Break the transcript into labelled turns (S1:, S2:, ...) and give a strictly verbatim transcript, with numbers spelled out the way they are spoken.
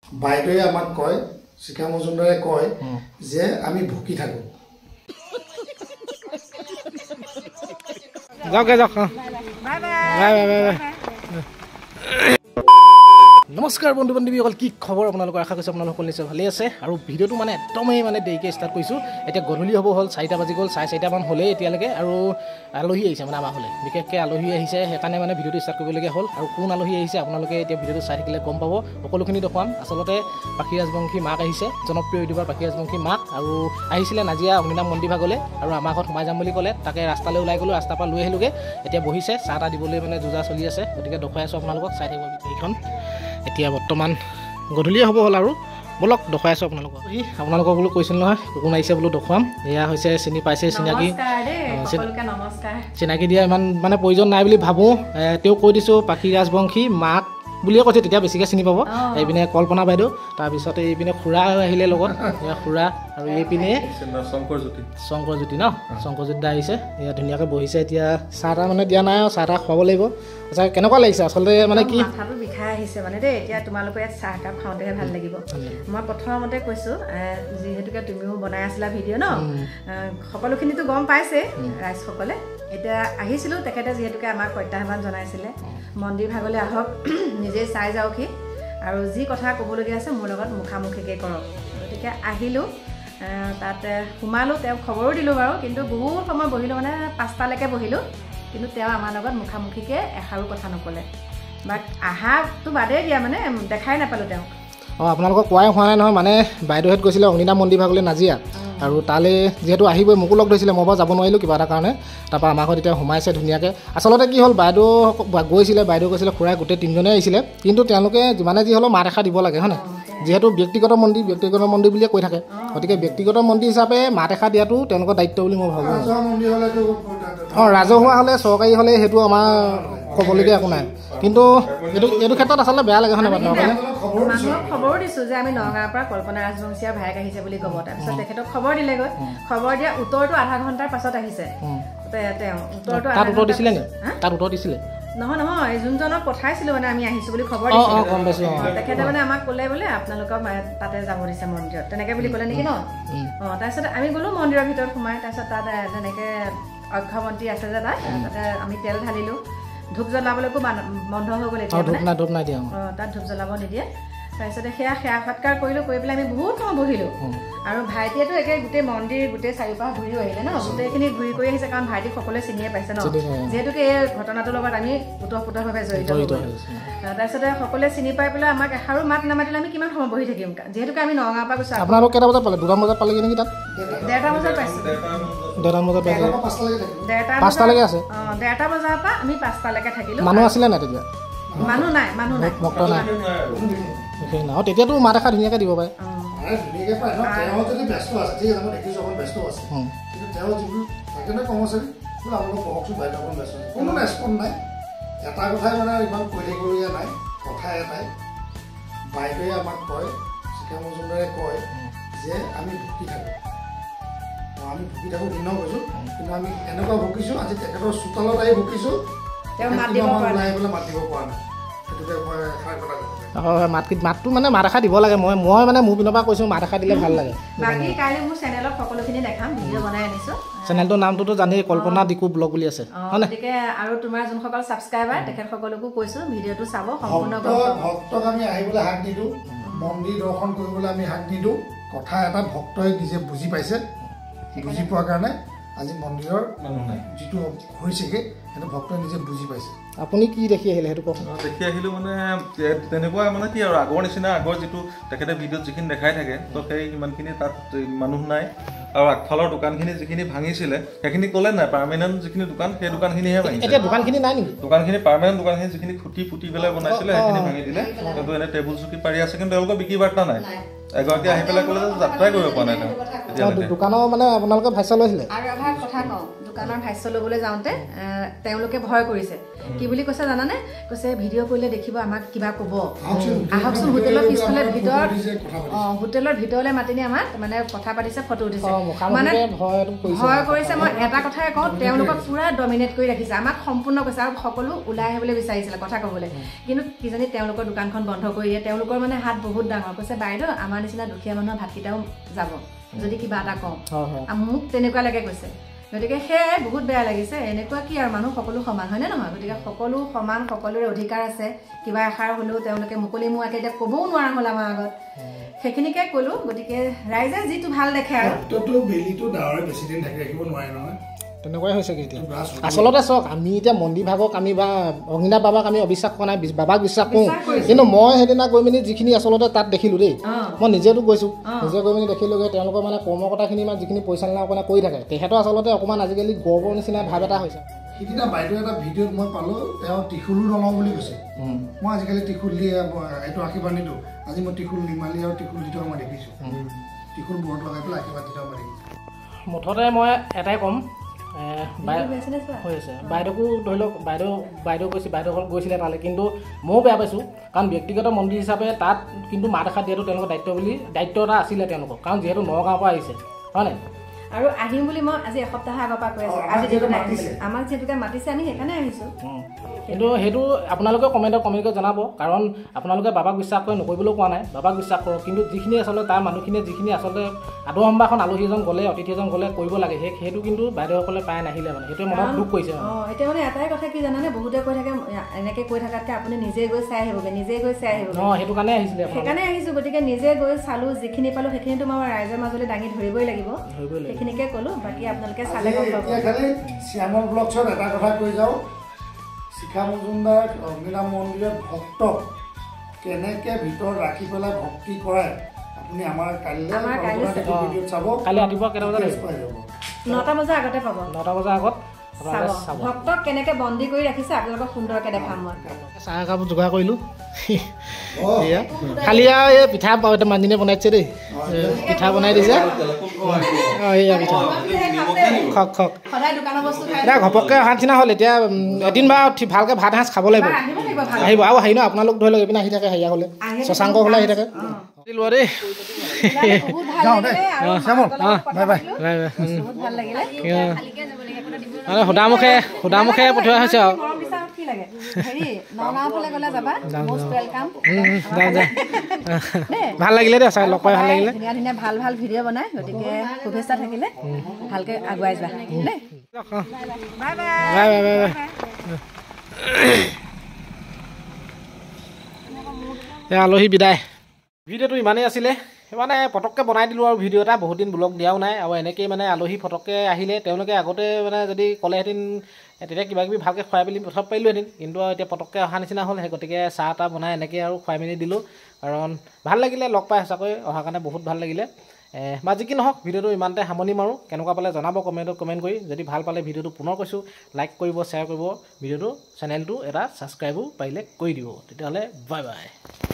S1: বাইদেৱে আমাক কয় শিখা মজুমদাৰে কয় যে আমি ভুকি থাকো
S2: যাওক যাওক বাই বাই বাই বাই নমস্কাৰ বন্ধু বান্ধৱীসকল কি খবৰ আপোনালোকৰ আশা কৰিছোঁ আপোনালোক সকলো নিশ্চয় ভালেই আছে আৰু ভিডিঅ'টো মানে একদমেই মানে দেৰিকৈ ষ্টাৰ্ট কৰিছোঁ এতিয়া গধূলি হ'ব হ'ল চাৰিটা বাজি গ'ল চাৰে চাৰিটামান হ'লেই এতিয়ালৈকে আৰু আলহী আহিছে মানে আমাৰ হ'লে বিশেষকৈ আলহী আহিছে সেইকাৰণে মানে ভিডিঅ'টো ষ্টাৰ্ট কৰিবলগীয়া হ'ল আৰু কোন আলহী আহিছে আপোনালোকে এতিয়া ভিডিঅ'টো চাই থাকিলে গম পাব সকলোখিনি দেখুৱাম আচলতে পাখি ৰাজবংশী মাক আহিছে জনপ্ৰিয় ইউটিউবাৰ পাখি ৰাজবংশী মাক আৰু আহিছিলে নাজিয়া অগ্নিনাভ মন্দিৰ ভাগলৈ আৰু আমাৰ ঘৰত সোমাই যাম বুলি ক'লে তাকে ৰাস্তালৈ ওলাই গ'লোঁ ৰাস্তাৰ পৰা লৈ আহিলোগৈ এতিয়া বহিছে চাহ তাহ দিবলৈ মানে যোজা চলি আছে গতিকে দেখুৱাই আছোঁ আপোনালোকক চাই থাকিব এইখন এতিয়া বৰ্তমান গধূলিয়ে হ'ব হ'ল আৰু বলক দেখুৱাই আছোঁ আপোনালোকক ই আপোনালোকক বোলো কৈছিল নহয় কোন আহিছে বোলো দেখুৱাম এয়া হৈছে চিনি পাইছে চিনাকি চিনাকি দিয়া ইমান মানে প্ৰয়োজন নাই বুলি ভাবোঁ তেওঁ কৈ দিছোঁ পাখি ৰাজবংশী মাক বুলিয়ে কৈছে তেতিয়া বেছিকৈ চিনি পাব এইপিনে কল্পনা বাইদেউ তাৰপিছতে এইপিনে খুৰা আহিলে লগত এয়া খুৰা আৰু এইপিনে শংকৰজ্যোতি শংকৰজ্যোতি ন শংকৰজ্যোতি দা আহিছে এয়া ধুনীয়াকৈ বহিছে এতিয়া চাহ তাহ মানে দিয়া নাই আৰু চাহ তাহ খুৱাব লাগিব আচ্ছা কেনেকুৱা লাগিছে আচলতে মানে কি
S3: মাথাটো বিষাই আহিছে মানে দেই এতিয়া তোমালোকৰ ইয়াত চাহ কাপ খাওঁতেহে ভাল লাগিব মই প্ৰথমতে কৈছোঁ যিহেতুকে তুমিও বনাই আছিলা ভিডিঅ' ন সকলোখিনিতো গম পাইছে ৰাইজসকলে এতিয়া আহিছিলোঁ তেখেতে যিহেতুকে আমাক প্ৰত্যাহ্বান জনাইছিলে মন্দিৰ ভাগলৈ আহক নিজে চাই যাওকহি আৰু যি কথা ক'বলগীয়া আছে মোৰ লগত মুখামুখিকৈ কৰক গতিকে আহিলোঁ তাতে সোমালোঁ তেওঁক খবৰো দিলোঁ বাৰু কিন্তু বহুত সময় বহিলোঁ মানে পাঁচটালৈকে বহিলোঁ কিন্তু তেওঁ আমাৰ লগত মুখামুখিকৈ এষাৰো কথা নক'লে বাট আহাটো বাদেই দিয়া মানে দেখাই নাপালোঁ তেওঁক
S2: অঁ আপোনালোকক কোৱাই হোৱা নাই নহয় মানে বাইদেউহঁত গৈছিলে অগ্নিনাভ মন্দিৰ ভাগলৈ নাজিয়া আৰু তালৈ যিহেতু আহিবই মোকো লগ ধৰিছিলে মই বাৰু যাব নোৱাৰিলোঁ কিবা এটা কাৰণে তাৰপৰা আমাৰ ঘৰত এতিয়া সোমাইছে ধুনীয়াকৈ আচলতে কি হ'ল বাইদেউ গৈছিলে বাইদেউ গৈছিলে খুৰাই গোটেই তিনিজনেই আহিছিলে কিন্তু তেওঁলোকে যিমানে যি হ'লেও মাত এষাৰ দিব লাগে হয়নে যিহেতু ব্যক্তিগত মন্দিৰ ব্যক্তিগত মন্দিৰ বুলিয়ে কৈ থাকে গতিকে ব্যক্তিগত মন্দিৰ হিচাপে মাত এষাৰ দিয়াটো তেওঁলোকৰ দায়িত্ব বুলি মই ভাবোঁ অঁ ৰাজহুৱা হ'লে চৰকাৰী হ'লে সেইটো আমাৰ ক'বলগীয়া একো নাই কিন্তু এইটো এইটো ক্ষেত্ৰত আচলতে বেয়া লাগে হয়নে
S3: মানুহক খবৰো দিছোঁ যে আমি নগাঁৱৰ পৰা কল্পনা ৰাজবংশীৰ ভায়েক আহিছে বুলি ক'ব তাৰপিছত তেখেতক খবৰ দিলেগৈ খবৰ দিয়া উত্তৰটো আধা ঘণ্টাৰ পাছত আহিছে তেওঁ উত্তৰটো
S2: তাত উত্তৰ দিছিলে নি তাত উত্তৰ দিছিলে
S3: নহয় নহয় যোনজনক পঠাইছিলোঁ মানে আমি আহিছোঁ বুলি খবৰ দিছিলোঁ তেখেতে মানে আমাক ক'লে বোলে আপোনালোকক তাতে যাব দিছে মন্দিৰত তেনেকৈ বুলি ক'লে নেকি ন অঁ তাৰপিছত আমি গ'লোঁ মন্দিৰৰ ভিতৰত সোমাই তাৰপিছত তাত তেনেকৈ অক্ষমন্ত্ৰী আছে যে তাত তাতে আমি তেল ঢালিলোঁ ধূপ জ্বলাবলৈকো বন্ধ হৈ গ'ল এতিয়া অঁ তাত ধূপ জ্বলাব নিদিয়ে তাৰপিছতে সেয়া সেৱা সৎকাৰ কৰিলোঁ কৰি পেলাই আমি বহুত সময় বহিলোঁ আৰু ভাইটিয়েতো একে গোটেই মন্দিৰ গোটেই চাৰিওপাশ ঘূৰিও আহিলে ন গোটেইখিনি ঘূৰি কৰি আহিছে কাৰণ ভাইটিক সকলোৱে চিনিয়ে পাইছে ন যিহেতুকে এই ঘটনাটোৰ লগত আমি ওতঃপ্ৰোতভাৱে জড়িত তাৰপিছতে সকলোৱে চিনি পাই পেলাই আমাক এষাৰো মাত নামাতিলে আমি কিমান সময় বহি থাকিম যিহেতুকে আমি নগাঁৱৰ পৰা গৈছোঁ
S2: আপোনালোক কেইটা বজাত পালে দুটামান বজাত পালেগৈ নেকি তাত
S3: ডেৰটা বজাত পাইছোঁ
S2: ডেৰটা বজাত
S3: ডেৰটা
S2: পাঁচটালৈকে আছে
S3: অঁ ডেৰটা বজাৰ পৰা আমি পাঁচটালৈকে থাকিলোঁ
S2: মানুহ আছিলে নাই তেতিয়া
S3: মানুহ নাই মানুহ নাই
S2: ভক্ত নাই আৰু তেতিয়াতো মাত এষাৰ ধুনীয়াকৈ দিব পাৰে
S1: এটা কথাই মানে ইমান কৈ থাকিবলগীয়া নাই কথা এটাই বাইদেৱে আমাক কয় শিখা মজুমদাৰে কয় যে আমি ভুকি থাকোঁ আমি ভুকি থাকোঁ ভিন্ন কৈছোঁ কিন্তু আমি এনেকুৱা ভুকিছোঁ আজি তেখেতৰ চোতালত আহি ভুকিছোঁ
S3: তেওঁ মাত দিব পৰা নাই
S1: মাত দিব পৰা নাই সেইটোকে মই এষাৰ কথা
S2: হয় মাত মাতটো মানে মাত এষাৰ দিব লাগে মই মই মানে মোৰ পিনৰ পৰা কৈছোঁ মাত এষাৰ দিলে ভাল লাগে
S3: বাকী কাইলৈ মোৰ চেনেলত সকলোখিনি দেখাম ভিডিঅ' বনাই আনিছোঁ
S2: চেনেলটোৰ নামটোতো জানেই কল্পনা দিকু ব্লগ বুলি আছে
S3: গতিকে আৰু তোমাৰ যোনসকল ছাবস্ক্ৰাইবাৰ তেখেতসকলকো কৈছোঁ ভিডিঅ'টো চাব সম্পূৰ্ণ
S1: ভক্তক আমি আহিবলৈ হাক নিদিওঁ মন্দিৰ দৰ্শন কৰিবলৈ আমি হাক নিদিওঁ কথা এটা ভক্তই নিজে বুজি পাইছে বুজি পোৱাৰ কাৰণে আজি মন্দিৰৰ যিটো হৈছেগৈ সেইটো ভক্তই নিজে বুজি পাইছে
S2: আপুনি কি দেখি আহিলে সেইটো কওক
S4: দেখি আহিলোঁ মানে তেনেকুৱা মানে কি আৰু আগৰ নিচিনা আগৰ যিটো তেখেতে ভিডিঅ'ত যিখিনি দেখাই থাকে তো সেই সিমানখিনি তাত মানুহ নাই আৰু আগফালৰ দোকানখিনি যিখিনি ভাঙিছিলে সেইখিনি ক'লে নাই পাৰ্মানেণ্ট যিখিনি দোকান সেই দোকানখিনিহে ভাঙিছে
S2: এতিয়া দোকানখিনি নাই নেকি
S4: দোকানখিনি পাৰ্মানেণ্ট দোকানখিনি যিখিনি খুটি পুতি পেলাই বনাইছিলে সেইখিনি ভাঙি দিলে কিন্তু এনে টেবুল চকী পাৰি আছে কিন্তু তেওঁলোকৰ বিক্ৰী বাৰ্তা নাই এগৰাকী আহি পেলাই ক'লে যে যাত্ৰাই কৰিব পৰা নাই তেওঁ
S2: দোকানৰ মানে আপোনালোকে ভাষ্য লৈছিলে
S3: আৰু এভাগ কথা কওঁ দোকানৰ ভাষ্য ল'বলৈ যাওঁতে তেওঁলোকে ভয় কৰিছে কি বুলি কৈছে জানানে কৈছে ভিডিঅ' কৰিলে দেখিব আমাক কিবা ক'ব আহকচোন হোটেলৰ পিছফালে ভিতৰত অঁ হোটেলৰ ভিতৰলৈ মাতিনি আমাক মানে কথা পাতিছে ফটো উঠিছে মানে ভয় কৰিছে মই এটা কথাই কওঁ তেওঁলোকক পুৰা ডমিনেট কৰি ৰাখিছে আমাক সম্পূৰ্ণ কৈছে আৰু সকলো ওলাই আহিবলৈ বিচাৰিছিলে কথা ক'বলৈ কিন্তু কিজানি তেওঁলোকৰ দোকানখন বন্ধ কৰি দিয়ে তেওঁলোকৰ মানে হাত বহুত ডাঙৰ কৈছে বাইদেউ আমাৰ নিচিনা দুখীয়া মানুহৰ ভাতকেইটাও যাব যদি কিবা এটা কওঁ মোক তেনেকুৱা লাগে কৈছে গতিকে সেয়াই বহুত বেয়া লাগিছে এনেকুৱা কি আৰু মানুহ সকলো সমান হয়নে নহয় গতিকে সকলো সমান সকলোৰে অধিকাৰ আছে কিবা এষাৰ হ'লেও তেওঁলোকে মুকলি মুৱাকে এতিয়া ক'বও নোৱাৰা হ'ল আমাৰ আগত সেইখিনিকে ক'লো গতিকে ৰাইজে যিটো ভাল দেখে আৰু
S1: বেলিটো ডাৱৰে বেছি দিন থাকি ৰাখিব নোৱাৰে নহয়
S2: তেনেকুৱাই হৈছে কি এতিয়া আচলতে চাওক আমি এতিয়া মন্দিৰ ভাগক আমি বা অগ্নিনাথ বাবাক আমি অবিশ্বাস কৰা নাই বাবাক বিশ্বাস কৰোঁ কিন্তু মই সেইদিনা গৈ মেলি যিখিনি আচলতে তাত দেখিলোঁ দেই মই নিজেতো গৈছোঁ নিজে গৈ মেলি দেখিলোঁগৈ তেওঁলোকৰ মানে কৰ্মকৰ্তাখিনি মানে যিখিনি পৰিচালনা মানে কৰি থাকে তেখেতৰ আচলতে অকণমান আজিকালি গৰ্বৰ নিচিনা ভাৱ এটা হৈছে
S1: সিদিনা বাইদেউ এটা ভিডিঅ'ত মই পালোঁ তেওঁ ত্ৰিশূলো নলওঁ বুলি কৈছে মই আজিকালি ত্ৰিশূল দিয়ে এইটো আশীৰ্বাদ নিদিওঁ আজি মই ত্ৰিশূল নিমালি আৰু ত্ৰিশূল দি থকা মই দেখিছোঁ ত্ৰিশূল বৰত লগাই পেলাই আশীৰ্বাদ দি থকা মই দেখিছোঁ
S2: মুঠতে মই এটাই ক'ম হৈ আছে বাইদেউকো ধৰি লওক বাইদেউ বাইদেউ গৈছে বাইদেউসকল গৈছিলে তালৈ কিন্তু ময়ো বেয়া পাইছোঁ কাৰণ ব্যক্তিগত মন্দিৰ হিচাপে তাত কিন্তু মাত এষাৰ দিয়াটো তেওঁলোকৰ দায়িত্ব বুলি দায়িত্ব এটা আছিলে তেওঁলোকৰ কাৰণ যিহেতু নগাঁৱৰ পৰা আহিছে হয় নাই
S3: আৰু আহিম বুলি মই আজি এসপ্তাহৰ আগৰ পৰা কৈ আছোঁ আজি যিহেতু মাতিছে আমাক যিহেতুকে মাতিছে আমি সেইকাৰণে আহিছোঁ
S2: কিন্তু সেইটো আপোনালোকে কমেণ্টত কমেণ্টত জনাব কাৰণ আপোনালোকে বাবাক বিশ্বাস কৰি নকৰিবলৈও কোৱা নাই বাবাক বিশ্বাস কৰক কিন্তু যিখিনি আচলতে তাৰ মানুহখিনিয়ে যিখিনি আচলতে আদৰ সম্ভাষণ আলহী এজন গ'লে অতিথি এজন গ'লে কৰিব লাগে সেই সেইটো কিন্তু বাইদেউসকলে প্ৰায় নাহিলে মানে সেইটোৱে মনত দুখ কৰিছে
S3: অঁ এতিয়া মানে এটাই কথা কি জানানে বহুতে কৈ থাকে এনেকৈ কৈ থকাতকৈ আপুনি নিজে গৈ চাই আহিবগৈ নিজে গৈ চাই আহিব
S2: অঁ সেইটো কাৰণে আহিছিলে
S3: সেইকাৰণে আহিছোঁ গতিকে নিজে গৈ চালোঁ যিখিনি পালোঁ সেইখিনিতো মই ৰাইজৰ মাজলৈ দাঙি ধৰিবই লাগিব
S2: ধৰিবই লাগিব
S3: সেইখিনিকে ক'লোঁ বাকী আপোনালোকে চালে গম পাব
S1: খালি শ্যামল ব্লগছত এটা কথা কৈ যাওঁ শিখা মজুমদাৰ অগ্নিনাথ মন্দিৰত ভক্তক কেনেকৈ ভিতৰত ৰাখি পেলাই ভক্তি কৰায় আপুনি আমাৰ কাইলৈ ভিডিঅ'ত চাব
S2: কালি ৰাতিপুৱা কেইটা বজাত
S1: পাই যাব
S3: নটা বজাৰ আগতে পাব
S2: নটা বজাৰ আগত
S3: ভক্তক কেনেকৈ বন্দী কৰি ৰাখিছে আপোনালোকক সুন্দৰকৈ দেখাম মই
S2: চাহ একাপ যোগাৰ কৰিলোঁ খালি আৰু এই পিঠা মানজনীয়ে বনাইছে দেই পিঠা বনাই দিছে এয়া পিঠা খক খক এতিয়া ঘপককৈ অহা নিচিনা হ'ল এতিয়া এদিন বা ভালকৈ ভাত সাঁজ খাব লাগিব আহিব আৰু হেৰি ন আপোনালোক ধৰি লওক এইপিনে আহি থাকে হেৰিয়া হ'লে শশাংক হ'লে আহি থাকে লোৱা দেই মানে সুদামুখে সুদামুখে পঠিওৱা হৈছে আৰু ভাল লাগিলে দেই চাই লগ পাই ভাল লাগিলে
S3: ধুনীয়া ধুনীয়া ভাল ভাল ভিডিঅ' বনাই গতিকে শুভেচ্ছা থাকিলে ভালকৈ আগুৱাই যোৱা দেই bye bye bye bye
S2: bye আলহী বিদায় ভিডিঅ'টো ইমানেই আছিলে মানে পটককৈ বনাই দিলোঁ আৰু ভিডিঅ' এটা বহুত দিন ব্লগ দিয়াও নাই আৰু এনেকৈয়ে মানে আলহী পটককৈ আহিলে তেওঁলোকে আগতে মানে যদি ক'লেহেঁতেন তেতিয়া কিবা কিবি ভালকৈ খুৱাই মেলি পঠাব পাৰিলোঁহেঁতেন কিন্তু আৰু এতিয়া পটককৈ অহা নিচিনা হ'ল সেই গতিকে চাহ তাহ বনাই এনেকৈ আৰু খুৱাই মেলি দিলোঁ কাৰণ ভাল লাগিলে লগ পাই সঁচাকৈ অহাৰ কাৰণে বহুত ভাল লাগিলে বা যি কি নহওক ভিডিঅ'টো ইমানতে সামৰণি মাৰোঁ কেনেকুৱা পালে জনাব কমেণ্টত কমেণ্ট কৰি যদি ভাল পালে ভিডিঅ'টো পুনৰ কৈছোঁ লাইক কৰিব শ্বেয়াৰ কৰিব ভিডিঅ'টো চেনেলটো এটা ছাবস্ক্ৰাইবো পাৰিলে কৰি দিব তেতিয়াহ'লে বাই বাই